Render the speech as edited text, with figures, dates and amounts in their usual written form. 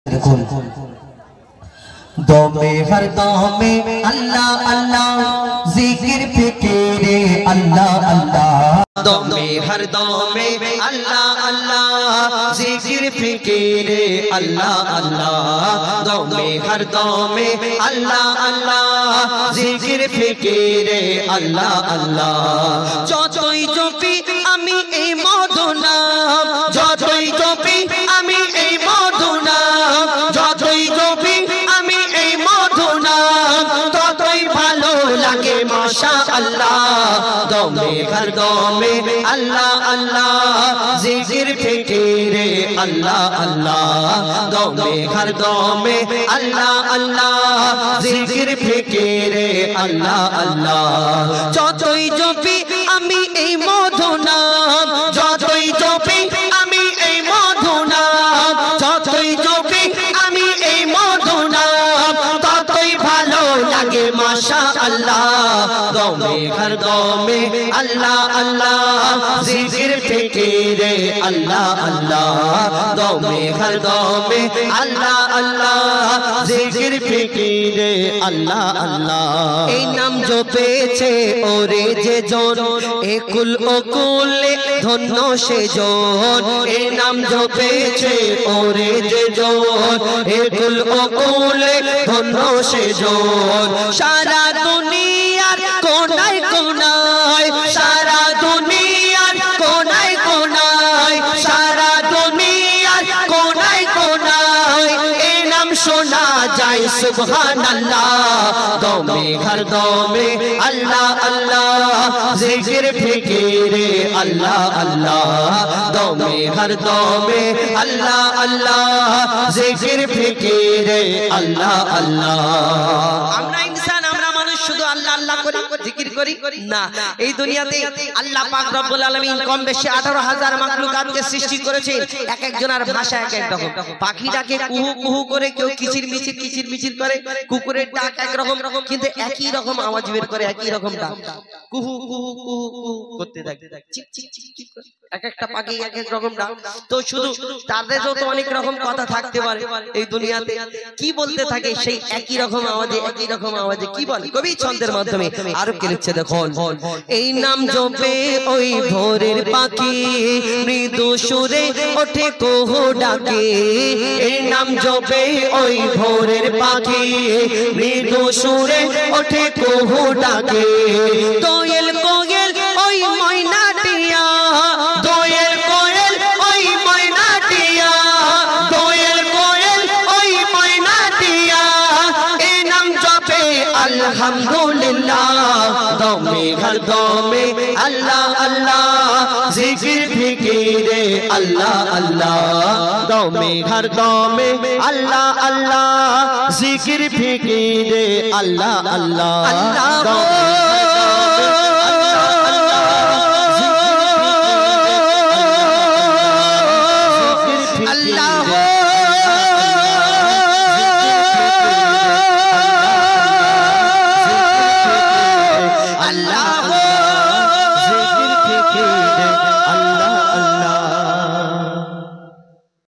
दमे हर दमे अल्लाह अल्लाह जिक्र फिक्रे अल्लाह अल्लाह दमे हर दमे अल्लाह अल्लाह जिक्र फिक्रे अल्लाह अल्लाह दमे हर दमे अल्लाह अल्लाह जिक्र फिक्रे अल्लाह अल्लाह যতই জপি আমি এই মধুনাম যতই জপি আমি এই মধুনাম যতই জপি আমি এই মধুনাম ততই ভালো লাগে মাশাআল্লাহ দমে হর দমে আল্লাহ আল্লাহ জিকির ফিকিরে আল্লাহ আল্লাহ দমে হর দমে আল্লাহ আল্লাহ জিকির ফিকিরে আল্লাহ আল্লাহ যতই জপি আমি এই মধুনাম যতই জপি আমি এই মধুনাম যতই জপি আমি এই মধুনাম ততই ভালো লাগে মাশাআল্লাহ দমে হর দমে আল্লাহ আল্লাহ জিকির ফিকিরে আল্লাহ আল্লাহ দমে হর দমে আল্লাহ আল্লাহ জিকির ফিকিরে আল্লাহ আল্লাহ এই নাম জপেছে ওরে যে জন একুল ওকুলে ধন্য সে জন এই নাম জপেছে ওরে যে জন একুল ওকুলে ধন্য সে জন সারা দুনিয়ার কোনায় কোনায় সারা দুনিয়ার কোনায় কোনায় সারা দুনিয়ার কোনায় কোনায় এই নাম শোনা যায় সুবহানাল্লাহ দমে হর দমে আল্লাহ আল্লাহ জিকির ফিকিরে আল্লাহ আল্লাহ দমে হর দমে আল্লাহ আল্লাহ জিকির ফিকিরে আল্লাহ আল্লাহ আমরা ইনসান আমরা মানুষ শুধু আল্লাহ আল্লাহ করি জিকির করি না এই দুনিয়াতে আল্লাহ পাক রব্বুল আলামিন কম বেশি 18000 মাখলুকাতকে সৃষ্টি করেছেন এক একজনের ভাষা এক এক রকম পাখি ডাকে কুহু কুহু করে কেউ কিচির মিচির করে কুকুরের ডাক এক রকম কিন্তু একই রকম আওয়াজ বের করে একই রকম ডাক কুহু কুহু কুহু কুহু করতে থাকে চিক চিক চিক করে এক একটা পাখি এক এক রকম ডাক তো শুধু তাদেরও তো অনেক রকম কথা থাকতে পারে এই দুনিয়াতে কি বলতে থাকে সেই একই রকম আওয়াজে কি বলে কবি ছন্দের মাধ্যমে আরব কে লিখছে দেখুন এই নাম জপে ওই ভোরের পাখি মৃদু সুরে ওঠে কোহো ডাকে এই নাম জপে ওই ভোরের পাখি মৃদু সুরে ওঠে কোহো ডাকে দোয়েল কোয়েল ওই ময়নাটিয়া দোয়েল কোয়েল ওই ময়নাটিয়া দোয়েল কোয়েল ওই ময়নাটিয়া এই নাম জপে আলহামদুলিল্লাহ দমে হর দমে আল্লাহ আল্লাহ জিকির ফিকিরে আল্লাহ আল্লাহ দমে হর দমে আল্লাহ আল্লাহ জিকির ফিকিরে আল্লাহ আল্লাহ